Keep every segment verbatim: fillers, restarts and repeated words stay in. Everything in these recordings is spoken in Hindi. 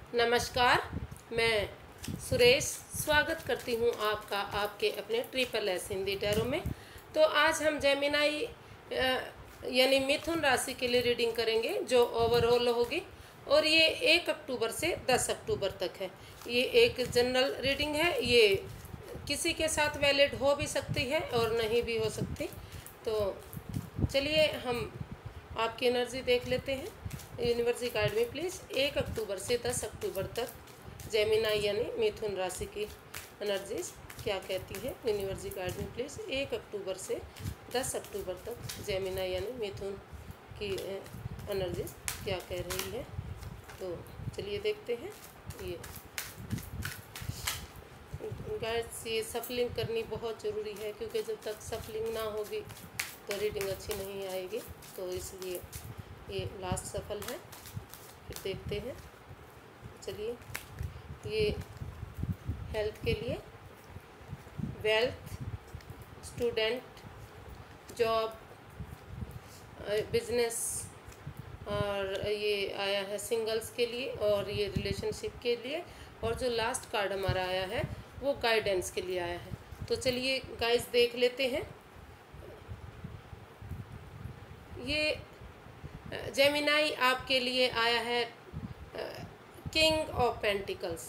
नमस्कार, मैं सुरेश स्वागत करती हूँ आपका आपके अपने ट्रिपल एस हिंदी टैरो में। तो आज हम जेमिनाई यानी मिथुन राशि के लिए रीडिंग करेंगे जो ओवरऑल होगी, और ये एक अक्टूबर से दस अक्टूबर तक है। ये एक जनरल रीडिंग है, ये किसी के साथ वैलिड हो भी सकती है और नहीं भी हो सकती। तो चलिए हम आपकी एनर्जी देख लेते हैं। यूनिवर्स गाइड में प्लीज़ एक अक्टूबर से दस अक्टूबर तक जेमिनाई यानी मिथुन राशि की एनर्जीज क्या कहती है। यूनिवर्स गाइड में प्लीज़ एक अक्टूबर से दस अक्टूबर तक जेमिनाई यानी मिथुन की एनर्जीज क्या कह रही है। तो चलिए देखते हैं। ये गाइड्स, ये सफलिंग करनी बहुत ज़रूरी है, क्योंकि जब तक सफलिंग ना होगी तो रीडिंग अच्छी नहीं आएगी। तो इसलिए ये लास्ट सफल है। फिर देखते हैं। चलिए, ये हेल्थ के लिए, वेल्थ, स्टूडेंट, जॉब, बिजनेस, और ये आया है सिंगल्स के लिए, और ये रिलेशनशिप के लिए, और जो लास्ट कार्ड हमारा आया है वो गाइडेंस के लिए आया है। तो चलिए गाइस देख लेते हैं। ये जेमिनाई आपके लिए आया है किंग ऑफ पेंटिकल्स।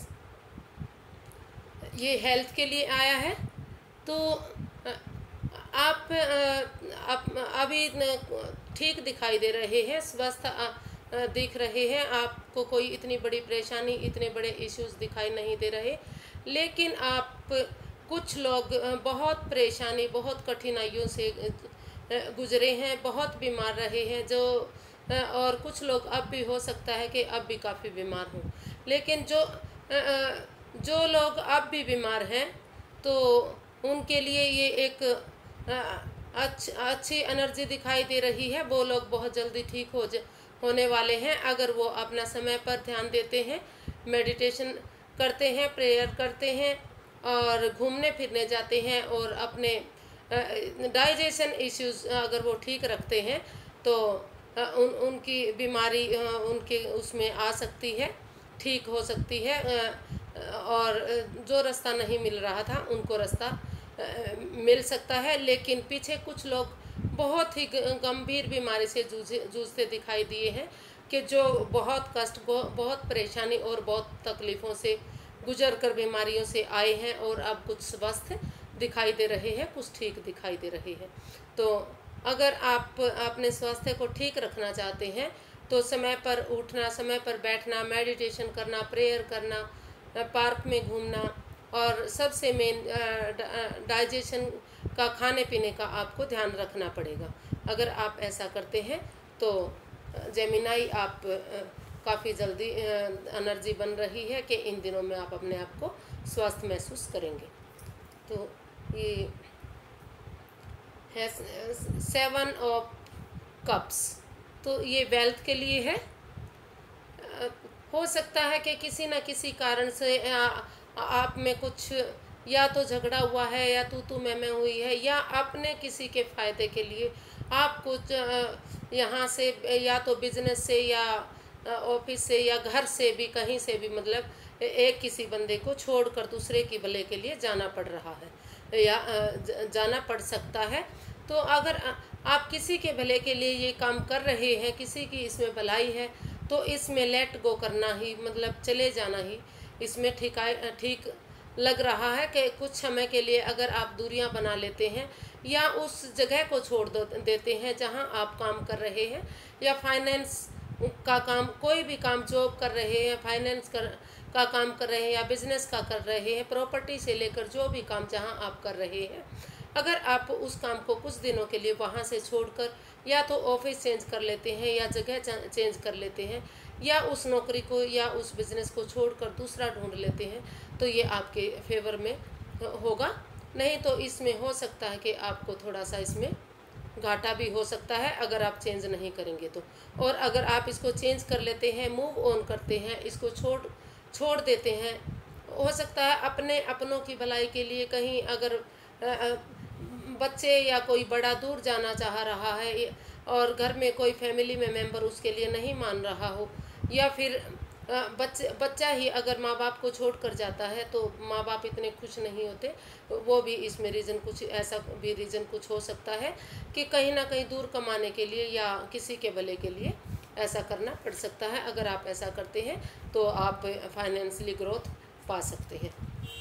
ये हेल्थ के लिए आया है। तो आप, आप अभी ठीक दिखाई दे रहे हैं, स्वस्थ दिख रहे हैं, आपको कोई इतनी बड़ी परेशानी, इतने बड़े इश्यूज दिखाई नहीं दे रहे। लेकिन आप कुछ लोग बहुत परेशानी, बहुत कठिनाइयों से गुजरे हैं, बहुत बीमार रहे हैं, जो और कुछ लोग अब भी हो सकता है कि अब भी काफ़ी बीमार हों। लेकिन जो जो लोग अब भी बीमार हैं तो उनके लिए ये एक अच्छ, अच्छी एनर्जी दिखाई दे रही है। वो लोग बहुत जल्दी ठीक हो होने वाले हैं, अगर वो अपना समय पर ध्यान देते हैं, मेडिटेशन करते हैं, प्रेयर करते हैं, और घूमने फिरने जाते हैं, और अपने डाइजेशन इश्यूज अगर वो ठीक रखते हैं तो उन उनकी बीमारी उनके उसमें आ सकती है, ठीक हो सकती है, और जो रास्ता नहीं मिल रहा था उनको रास्ता मिल सकता है। लेकिन पीछे कुछ लोग बहुत ही गंभीर बीमारी से जूझे जूझते दिखाई दिए हैं, कि जो बहुत कष्ट, बहुत परेशानी और बहुत तकलीफ़ों से गुजर कर बीमारियों से आए हैं, और अब कुछ स्वस्थ दिखाई दे रहे हैं, कुछ ठीक दिखाई दे रहे हैं। तो अगर आप अपने स्वास्थ्य को ठीक रखना चाहते हैं तो समय पर उठना, समय पर बैठना, मेडिटेशन करना, प्रेयर करना, पार्क में घूमना, और सबसे मेन डाइजेशन का, खाने पीने का आपको ध्यान रखना पड़ेगा। अगर आप ऐसा करते हैं तो जेमिनाई आप काफ़ी जल्दी एनर्जी बन रही है कि इन दिनों में आप अपने आप को स्वस्थ महसूस करेंगे। तो ये है सेवन ऑफ कप्स। तो ये वेल्थ के लिए है। हो सकता है कि किसी न किसी कारण से आ, आप में कुछ या तो झगड़ा हुआ है, या तू तू मैं मैं हुई है, या अपने किसी के फ़ायदे के लिए आप कुछ यहाँ से, या तो बिजनेस से, या ऑफिस से, या घर से भी, कहीं से भी, मतलब एक किसी बंदे को छोड़कर दूसरे की भले के लिए जाना पड़ रहा है, या जाना पड़ सकता है। तो अगर आप किसी के भले के लिए ये काम कर रहे हैं, किसी की इसमें भलाई है, तो इसमें लेट गो करना ही, मतलब चले जाना ही इसमें ठीक ठीक लग रहा है। कि कुछ समय के लिए अगर आप दूरियां बना लेते हैं, या उस जगह को छोड़ दो देते हैं जहां आप काम कर रहे हैं, या फाइनेंस का काम, कोई भी काम, जॉब कर रहे हैं, फाइनेंस कर का काम कर रहे हैं, या बिजनेस का कर रहे हैं, प्रॉपर्टी से लेकर जो भी काम जहां आप कर रहे हैं, अगर आप उस काम को कुछ दिनों के लिए वहां से छोड़कर या तो ऑफिस चेंज कर लेते हैं, या जगह चेंज कर लेते हैं, या उस नौकरी को या उस बिज़नेस को छोड़कर दूसरा ढूंढ लेते हैं, तो ये आपके फेवर में होगा। नहीं तो इसमें हो सकता है कि आपको थोड़ा सा इसमें घाटा भी हो सकता है, अगर आप चेंज नहीं करेंगे तो। और अगर आप इसको चेंज कर लेते हैं, मूव ऑन करते हैं, इसको छोड़ छोड़ देते हैं, हो सकता है अपने अपनों की भलाई के लिए, कहीं अगर बच्चे या कोई बड़ा दूर जाना चाह रहा है, और घर में कोई फैमिली में मेंबर उसके लिए नहीं मान रहा हो, या फिर अ, बच्चे बच्चा ही अगर माँ बाप को छोड़ कर जाता है तो माँ बाप इतने खुश नहीं होते। वो भी इसमें रीज़न कुछ ऐसा भी रीज़न कुछ हो सकता है कि कहीं ना कहीं दूर कमाने के लिए या किसी के भले के लिए ऐसा करना पड़ सकता है। अगर आप ऐसा करते हैं तो आप फाइनेंशियली ग्रोथ पा सकते हैं।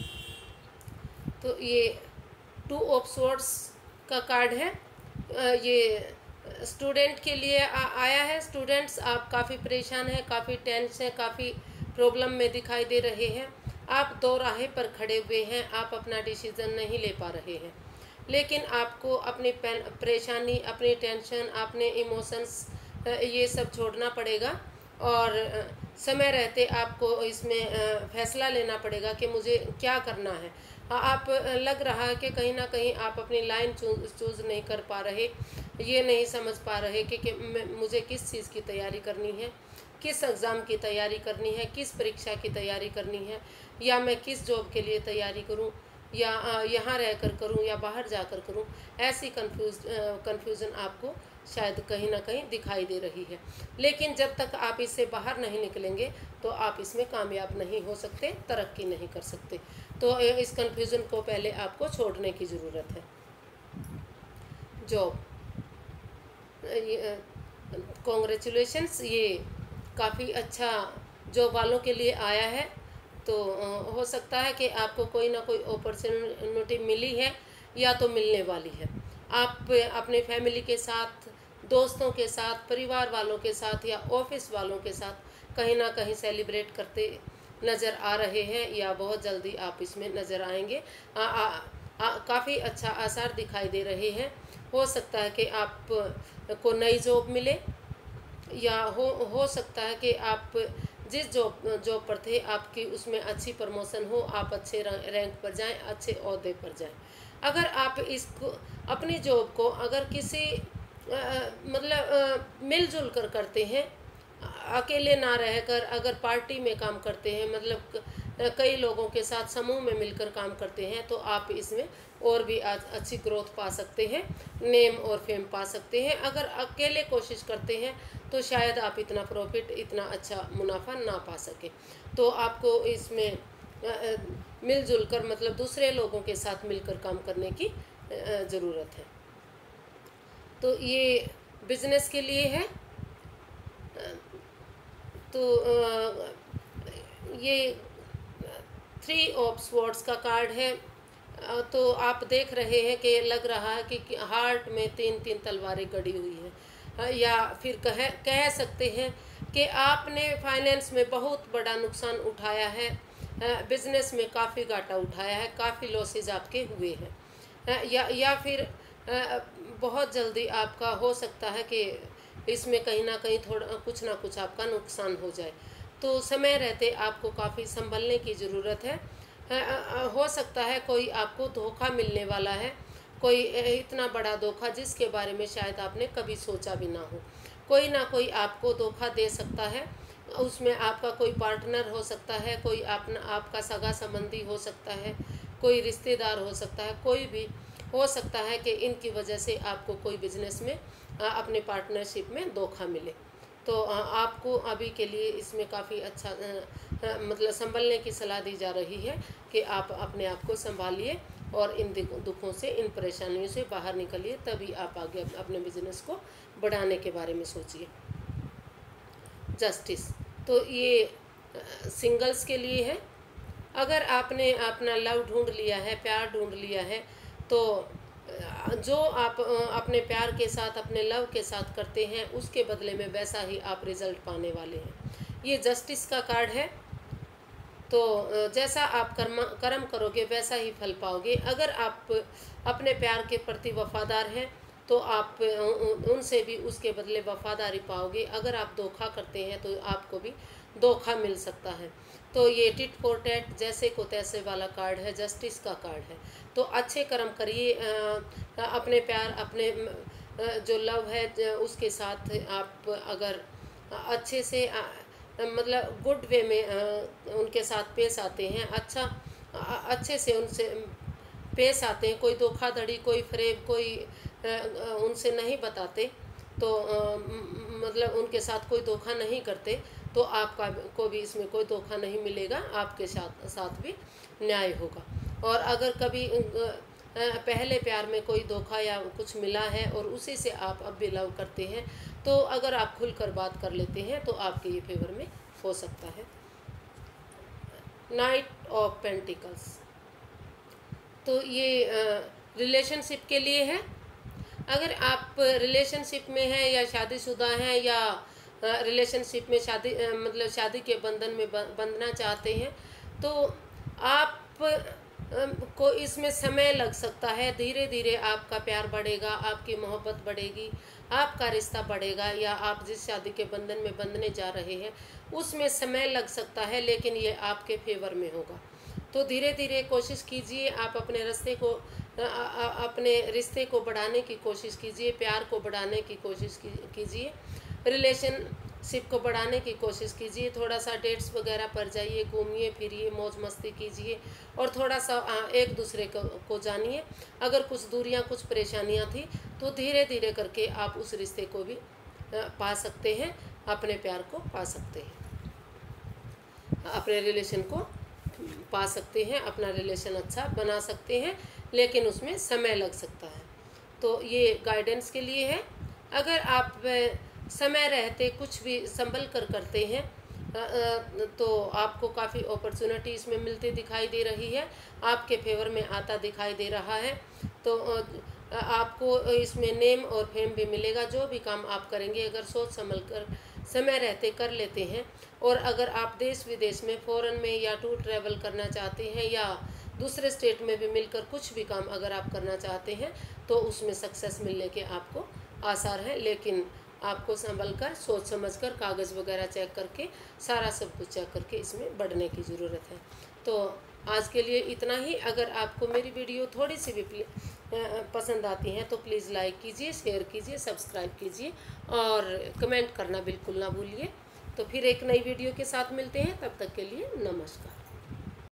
तो ये टू ऑफ स्वॉर्ड्स का कार्ड है। अ, ये स्टूडेंट के लिए आ, आया है। स्टूडेंट्स, आप काफ़ी परेशान हैं, काफ़ी टेंस हैं, काफ़ी प्रॉब्लम में दिखाई दे रहे हैं। आप दो राहें पर खड़े हुए हैं, आप अपना डिसीज़न नहीं ले पा रहे हैं। लेकिन आपको अपनी परेशानी, अपनी टेंशन, अपने इमोशंस ये सब छोड़ना पड़ेगा और अ, समय रहते आपको इसमें अ, फैसला लेना पड़ेगा कि मुझे क्या करना है। हाँ, आप अ, लग रहा है कि कहीं ना कहीं आप अपनी लाइन चूज चूज़ नहीं कर पा रहे, ये नहीं समझ पा रहे कि, कि मैं- मुझे किस चीज़ की तैयारी करनी है, किस एग्ज़ाम की तैयारी करनी है, किस परीक्षा की तैयारी करनी है, या मैं किस जॉब के लिए तैयारी करूं, या अ, यहाँ रहकर करूं या बाहर जाकर करूं। ऐसी कंफ्यूज कंफ्यूजन आपको शायद कहीं ना कहीं दिखाई दे रही है। लेकिन जब तक आप इससे बाहर नहीं निकलेंगे तो आप इसमें कामयाब नहीं हो सकते, तरक्की नहीं कर सकते। तो अ, इस कंफ्यूजन को पहले आपको छोड़ने की ज़रूरत है। जॉब, कॉन्ग्रेचुलेशंस, ये काफ़ी अच्छा जॉब वालों के लिए आया है। तो अ, हो सकता है कि आपको कोई ना कोई अपॉर्चुनिटी मिली है या तो मिलने वाली है। आप अपने फैमिली के साथ, दोस्तों के साथ, परिवार वालों के साथ या ऑफिस वालों के साथ कहीं ना कहीं सेलिब्रेट करते नज़र आ रहे हैं, या बहुत जल्दी आप इसमें नज़र आएंगे। आ, आ, आ, काफ़ी अच्छा आसार दिखाई दे रहे हैं। हो सकता है कि आप को नई जॉब मिले, या हो हो सकता है कि आप जिस जॉब जॉब पर थे आपकी उसमें अच्छी प्रमोशन हो, आप अच्छे रैंक पर जाएं, अच्छे ओहदे पर जाएं। अगर आप इसको, अपनी जॉब को अगर किसी अ, मतलब अ, मिलजुल कर करते हैं, अकेले ना रहकर अगर पार्टी में काम करते हैं, मतलब क- कई लोगों के साथ समूह में मिलकर काम करते हैं, तो आप इसमें और भी आज अच्छी ग्रोथ पा सकते हैं, नेम और फेम पा सकते हैं। अगर अकेले कोशिश करते हैं तो शायद आप इतना प्रॉफिट, इतना अच्छा मुनाफा ना पा सके। तो आपको इसमें अ, अ, मिलजुल कर, मतलब दूसरे लोगों के साथ मिलकर काम करने की ज़रूरत है। तो ये बिजनेस के लिए है। तो अ, ये थ्री ऑफ स्वॉर्ड्स का कार्ड है। अ, तो आप देख रहे हैं कि लग रहा है कि हार्ट में तीन तीन तलवारें गड़ी हुई हैं। अ, या फिर कह कह सकते हैं कि आपने फाइनेंस में बहुत बड़ा नुकसान उठाया है, बिजनेस में काफ़ी घाटा उठाया है, काफ़ी लॉसेज आपके हुए हैं। अ, या या फिर अ, बहुत जल्दी आपका हो सकता है कि इसमें कहीं ना कहीं थोड़ा कुछ ना कुछ आपका नुकसान हो जाए। तो समय रहते आपको काफ़ी संभलने की ज़रूरत है। अ, अ, हो सकता है कोई आपको धोखा मिलने वाला है, कोई अ, इतना बड़ा धोखा जिसके बारे में शायद आपने कभी सोचा भी ना हो। कोई ना कोई आपको धोखा दे सकता है। उसमें आपका कोई पार्टनर हो सकता है, कोई अपना आपका सगा संबंधी हो सकता है, कोई रिश्तेदार हो सकता है, कोई भी हो सकता है कि इनकी वजह से आपको कोई बिजनेस में अ, अपने पार्टनरशिप में धोखा मिले। तो अ, आपको अभी के लिए इसमें काफ़ी अच्छा अ, अ, मतलब संभलने की सलाह दी जा रही है कि आप अपने आप को संभालिए और इन दिक- दुखों से, इन परेशानियों से बाहर निकलिए, तभी आप आगे अप- अपने बिजनेस को बढ़ाने के बारे में सोचिए। जस्टिस, तो ये सिंगल्स के लिए है। अगर आपने अपना लव ढूंढ लिया है, प्यार ढूंढ लिया है, तो अ, जो आप अ, अपने प्यार के साथ, अपने लव के साथ करते हैं, उसके बदले में वैसा ही आप रिजल्ट पाने वाले हैं। ये जस्टिस का कार्ड है। तो अ, जैसा आप कर्म कर्म करोगे वैसा ही फल पाओगे। अगर आप अपने प्यार के प्रति वफादार हैं तो आप अ, उन- उनसे भी उसके बदले वफादारी पाओगे। अगर आप धोखा करते हैं तो आपको भी धोखा मिल सकता है। तो ये टिट फॉर टैट, जैसे को तैसे वाला कार्ड है, जस्टिस का कार्ड है। तो अच्छे कर्म करिए, अ, अपने प्यार, अपने अ, जो लव है ज- उसके साथ आप अगर अच्छे से अ, मतलब गुड वे में अ, उनके साथ पेश आते हैं, अच्छा अ, अच्छे से उनसे पेश आते हैं, कोई धोखाधड़ी, कोई फ्रेब, कोई अ, अ, उनसे नहीं बताते, तो अ, म- मतलब उनके साथ कोई धोखा नहीं करते, तो आपका को भी इसमें कोई धोखा नहीं मिलेगा, आपके साथ साथ भी न्याय होगा। और अगर कभी पहले प्यार में कोई धोखा या कुछ मिला है और उसी से आप अब भी लव करते हैं, तो अगर आप खुलकर बात कर लेते हैं तो आपके ये फेवर में हो सकता है। नाइट ऑफ पेंटिकल्स, तो ये रिलेशनशिप के लिए है। अगर आप रिलेशनशिप में हैं या शादीशुदा हैं या रिलेशनशिप में शादी मतलब शादी के बंधन में बंधना चाहते हैं, तो आप को इसमें समय लग सकता है। धीरे धीरे आपका प्यार बढ़ेगा, आपकी मोहब्बत बढ़ेगी, आपका रिश्ता बढ़ेगा, या आप जिस शादी के बंधन में बंधने जा रहे हैं उसमें समय लग सकता है, लेकिन ये आपके फेवर में होगा। तो धीरे धीरे कोशिश कीजिए, आप अपने रिश्ते को आ, आ, अपने रिश्ते को बढ़ाने की कोशिश कीजिए, प्यार को बढ़ाने की कोशिश कीजिए, रिलेशनशिप को बढ़ाने की कोशिश कीजिए। थोड़ा सा डेट्स वगैरह पर जाइए, घूमिए फिरिए, मौज मस्ती कीजिए और थोड़ा सा एक दूसरे को, को जानिए। अगर कुछ दूरियां, कुछ परेशानियां थी तो धीरे धीरे करके आप उस रिश्ते को भी पा सकते हैं, अपने प्यार को पा सकते हैं, अपने रिलेशन को पा सकते हैं, अपना रिलेशन अच्छा बना सकते हैं, लेकिन उसमें समय लग सकता है। तो ये गाइडेंस के लिए है। अगर आप समय रहते कुछ भी संभल कर करते हैं तो आपको काफ़ी अपॉर्चुनिटी इसमें मिलती दिखाई दे रही है, आपके फेवर में आता दिखाई दे रहा है। तो आपको इसमें नेम और फेम भी मिलेगा। जो भी काम आप करेंगे अगर सोच संभल कर समय रहते कर लेते हैं, और अगर आप देश विदेश में फ़ॉरेन में या टूर ट्रैवल करना चाहते हैं या दूसरे स्टेट में भी मिलकर कुछ भी काम अगर आप करना चाहते हैं, तो उसमें सक्सेस मिलने के आपको आसार हैं। लेकिन आपको संभल कर, सोच समझ कर, कागज़ वगैरह चेक करके, सारा सब कुछ चेक करके इसमें बढ़ने की ज़रूरत है। तो आज के लिए इतना ही। अगर आपको मेरी वीडियो थोड़ी सी भी पसंद आती हैं तो प्लीज़ लाइक कीजिए, शेयर कीजिए, सब्सक्राइब कीजिए और कमेंट करना बिल्कुल ना भूलिए। तो फिर एक नई वीडियो के साथ मिलते हैं, तब तक के लिए नमस्कार।